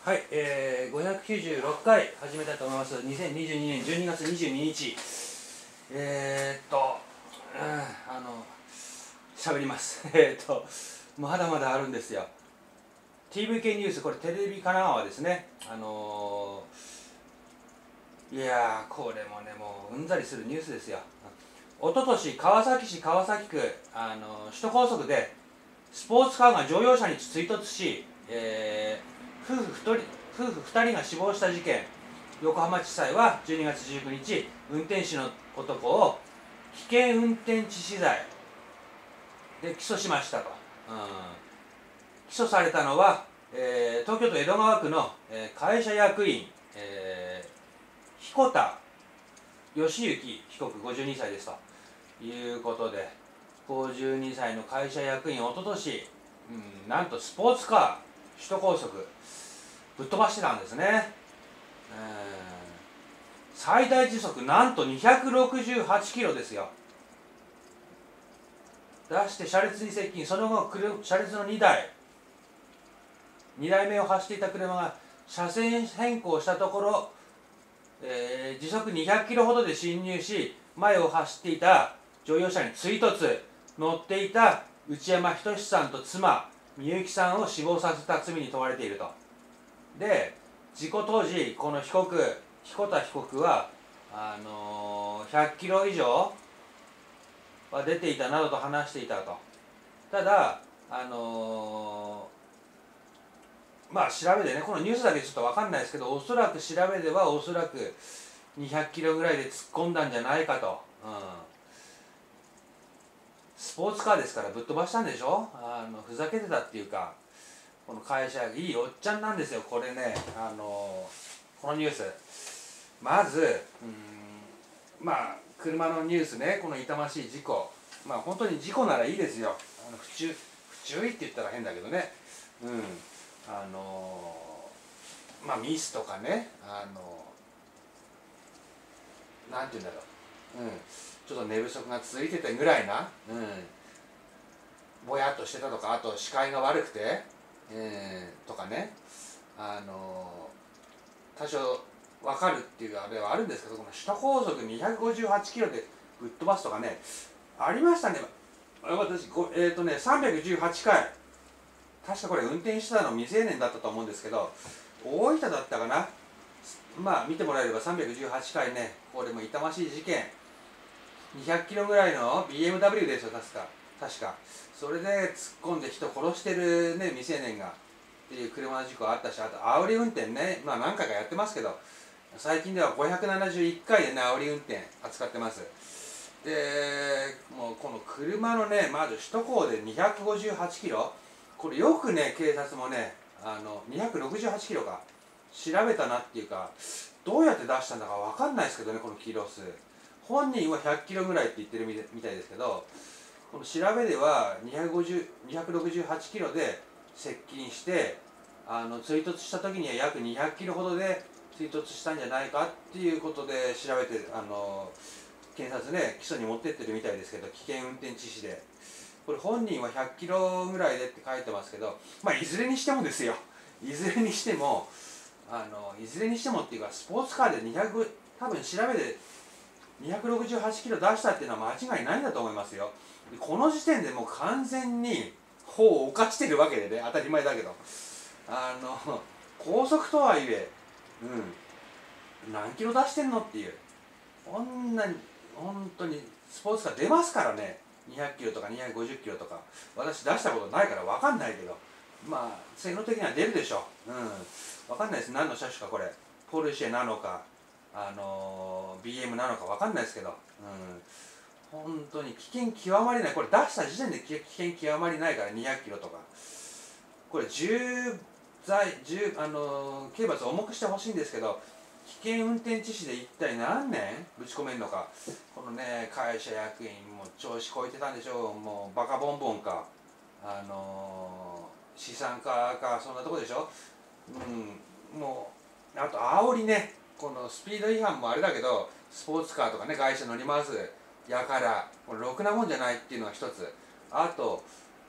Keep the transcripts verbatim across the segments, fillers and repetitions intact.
はい、えー、ごひゃくきゅうじゅうろっかい始めたいと思います。にせんにじゅうにねんじゅうにがつにじゅうににち。えーっと、うん、あの、喋ります。えーっと、まだまだあるんですよ。ティーブイケー ニュース、これテレビ神奈川ですね。あのー、いやー、これもね、もううんざりするニュースですよ。おととし、川崎市川崎区、あの首都高速で、スポーツカーが乗用車に追突し、えー、夫婦ふたり夫婦ふたりが死亡した事件、横浜地裁はじゅうにがつじゅうくにち、運転手の男を危険運転致死罪で起訴しましたと。うん、起訴されたのは、えー、東京都江戸川区の、えー、会社役員、えー、彦田義行被告ごじゅうにさいですということで、ごじゅうにさいの会社役員、おととし、うん、なんとスポーツカー、首都高速、ぶっ飛ばしてたんですね。えー、最大時速なんとにひゃくろくじゅうはちキロですよ。出して車列に接近、その後、車列のにだい、にだいめを走っていた車が車線変更したところ、えー、時速にひゃくキロほどで進入し、前を走っていた乗用車に追突、乗っていた内山仁さんと妻、みゆきさんを死亡させた罪に問われていると。で、事故当時、この被告、彦田被告は、あのー、ひゃくキロ以上は出ていたなどと話していたと。ただ、あのー、まあ調べでね、このニュースだけちょっと分かんないですけど、おそらく調べでは、おそらくにひゃくキロぐらいで突っ込んだんじゃないかと。うん、スポーツカーですからぶっ飛ばしたんでしょ。あのふざけてたっていうか、この会社、いいおっちゃんなんですよ、これね。あのこのニュース、まず、うん、まあ車のニュースね、この痛ましい事故、まあ本当に事故ならいいですよ。あの不注不注意って言ったら変だけどね、うん、あのまあミスとかね、あのなんて言うんだろう、うん、ちょっと寝不足が続いてたぐらいな、うん、ぼやっとしてたとか、あと視界が悪くて、えー、とかね、あの多少分かるっていうあれはあるんですけど、この首都高速にひゃくごじゅうはちキロでぶっ飛ばすとかね、ありましたね。私、えーとね、さんびゃくじゅうはちかい、確かこれ運転してたの未成年だったと思うんですけど、大分だったかな。まあ見てもらえればさんびゃくじゅうはちかいね、これも痛ましい事件、にひゃくキロぐらいの ビーエムダブリュー ですよ、確か。確か。それで突っ込んで人殺してるね、未成年が。っていう車の事故あったし、あと煽り運転ね、まあ何回かやってますけど、最近ではごひゃくななじゅういっかいでね、煽り運転扱ってます。で、もうこの車のね、まず首都高でにひゃくごじゅうはちキロ、これよくね、警察もね、あのにひゃくろくじゅうはちキロか、調べたなっていうか、どうやって出したんだか分かんないですけどね、このキロ数。本人はひゃくキロぐらいって言ってるみたいですけど、この調べではにひゃくごじゅう、にひゃくろくじゅうはちキロで接近して、あの追突した時には約にひゃくキロほどで追突したんじゃないかっていうことで調べて、あの検察ね、起訴に持ってってるみたいですけど、危険運転致死で、これ本人はひゃくキロぐらいでって書いてますけど、まあいずれにしてもですよ、いずれにしても、あのいずれにしてもっていうか、スポーツカーでにひゃく、多分調べでにひゃくろくじゅうはちキロ出したっていうのは間違いないんだと思いますよ。この時点でもう完全に法を犯してるわけでね、当たり前だけど、あの高速とはいえ、うん、何キロ出してんのっていう、こんなに本当にスポーツカー出ますからね、にひゃくキロとかにひゃくごじゅっキロとか、私出したことないから分かんないけど、まあ性能的には出るでしょう。うん、分かんないです、何の車種かこれ、ポルシェなのか、あのー、ビーエム なのか分かんないですけど、うん、本当に危険極まりない、これ出した時点で危険極まりないから、にひゃくキロとか、これ重罪、重あのー、刑罰を重くしてほしいんですけど、危険運転致死で一体何年ぶち込めるのか、このね、会社役員、も調子こいてたんでしょう、もうバカボンボンか、あのー、資産家か、そんなとこでしょ、うん、もう、あと煽りね、このスピード違反もあれだけど、スポーツカーとかね、外車乗り回すやから、これろくなもんじゃないっていうのが一つ、あと、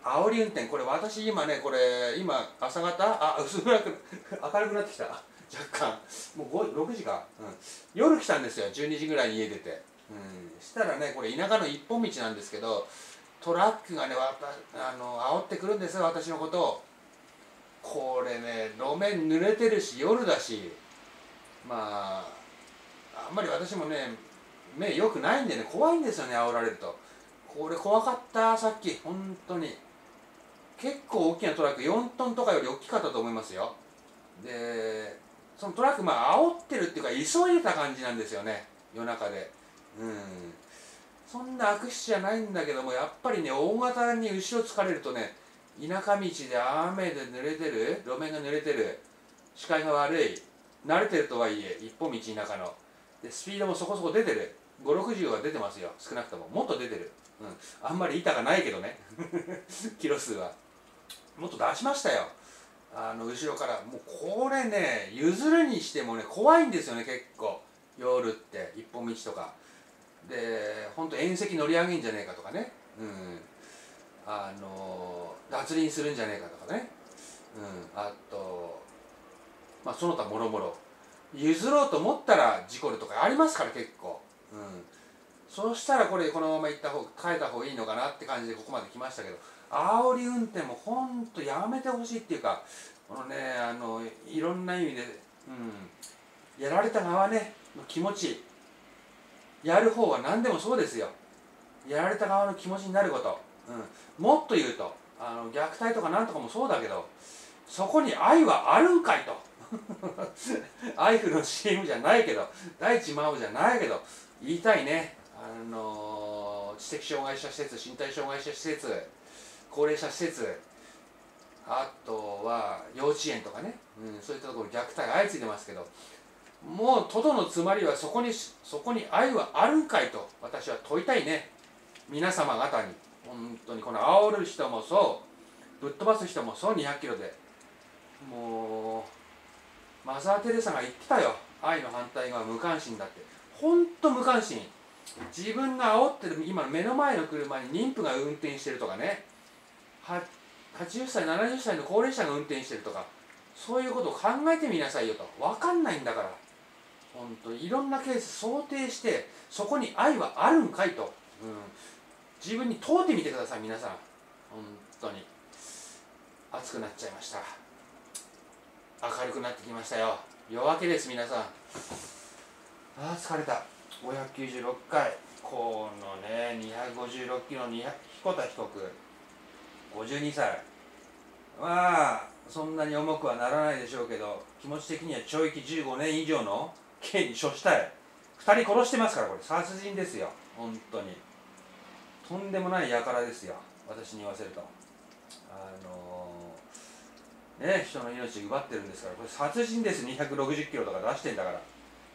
煽り運転、これ私今ね、これ今朝方、あ、薄暗く明るくなってきた、若干もうごろくじか、うん、夜来たんですよ、じゅうにじぐらいに家出て、うん、したらね、これ田舎の一本道なんですけど、トラックがね、わたあの煽ってくるんですよ、私のことを。これね、路面濡れてるし夜だし、まああんまり私もね目良くないんでね、怖いんですよね、煽られると。これ怖かった、さっき本当に。結構大きなトラック、よんトンとかより大きかったと思いますよ。でそのトラック、まあ煽ってるっていうか急いでた感じなんですよね、夜中で。うん、そんな悪質じゃないんだけども、やっぱりね、大型に後ろつかれるとね、田舎道で雨で濡れてる、路面が濡れてる、視界が悪い、慣れてるとはいえ一本道田舎ので、スピードもそこそこ出てる、ごじゅうろくじゅうは出てますよ、少なくとも。もっと出てる、うん、あんまり板がないけどねキロ数はもっと出しましたよ、あの後ろから。もうこれね、譲るにしてもね怖いんですよね、結構夜って一本道とかで。ほんと縁石乗り上げんじゃねえかとかね、うん、あの脱輪するんじゃねえかとかね、うん、あとまあその他もろもろ譲ろうと思ったら事故るとかありますから、結構。うん、そうしたらこれこのまま行った方変えた方がいいのかなって感じでここまで来ましたけど、煽り運転もほんとやめてほしいっていうか、このね、あのいろんな意味で、うん、やられた側ねの気持ち、やる方は何でもそうですよ、やられた側の気持ちになること、うん、もっと言うとあの虐待とかなんとかもそうだけど、そこに愛はあるんかいとアイフルの シーエム じゃないけど、大地真央じゃないけど言いたいね。あの知的障害者施設、身体障害者施設、高齢者施設、あとは幼稚園とかね、うん、そういったところ虐待相次いでますけど、もうとどのつまりはそこにそこに愛はあるんかいと私は問いたいね、皆様方に。本当にこの煽る人もそう、ぶっ飛ばす人もそう、にひゃくキロで。もうマザー・テレサが言ってたよ、愛の反対側無関心だって。ほんと無関心。自分が煽ってる今目の前の車に妊婦が運転してるとかね、ははちじゅっさいななじゅっさいの高齢者が運転してるとか、そういうことを考えてみなさいよと。分かんないんだから、本当いろんなケース想定して、そこに愛はあるんかいと、うん、自分に問うてみてください、皆さん。本当に熱くなっちゃいました。明るくなってきましたよ。夜明けです、皆さん。ああ疲れた。ごひゃくきゅうじゅうろっかい、このねにひゃくごじゅうろっキロの彦田被告ごじゅうにさい、まあそんなに重くはならないでしょうけど、気持ち的には懲役じゅうごねん以上の刑に処したい。ふたり殺してますから、これ殺人ですよ、本当に。とんでもない輩ですよ、私に言わせると。あのー、ね、人の命奪ってるんですから、これ殺人です。にひゃくろくじゅっキロとか出してんだから。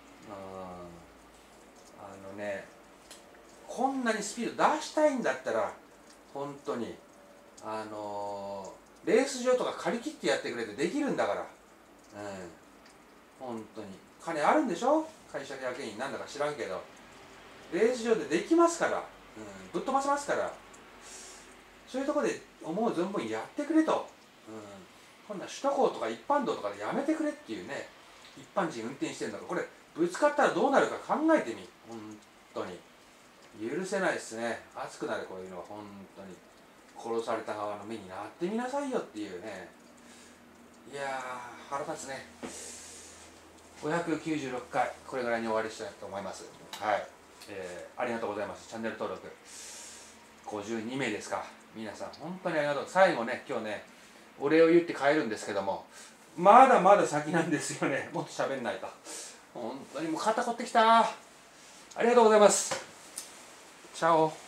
あのね、こんなにスピード出したいんだったら本当にあのー、レース場とか借り切ってやってくれてできるんだから。うん、本当に金あるんでしょ、会社役員なんだか知らんけど、レース場でできますから、うん、ぶっ飛ばせますから。そういうところで思う存分やってくれと、うん、こんな首都高とか一般道とかでやめてくれっていうね。一般人運転してるんだから、これぶつかったらどうなるか考えてみ、本当に許せないですね。熱くなる、こういうのは本当に。殺された側の目になってみなさいよっていうね。いやー腹立つね。ごひゃくきゅうじゅうろっかい、これぐらいに終わりしたいと思います。はい、えー、ありがとうございます。チャンネル登録ごじゅうにめいですか。皆さん本当にありがとう。最後ね、今日ねお礼を言って帰るんですけども、まだまだ先なんですよね。もっと喋んないと。本当にもう肩凝ってきた。ありがとうございます。チャオ。